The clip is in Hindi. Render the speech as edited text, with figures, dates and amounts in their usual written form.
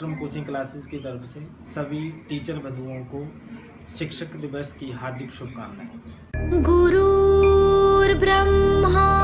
स्पेक्ट्रम कोचिंग क्लासेस की तरफ से सभी टीचर बंधुओं को शिक्षक दिवस की हार्दिक शुभकामनाएं। गुरुर्ब्रह्मा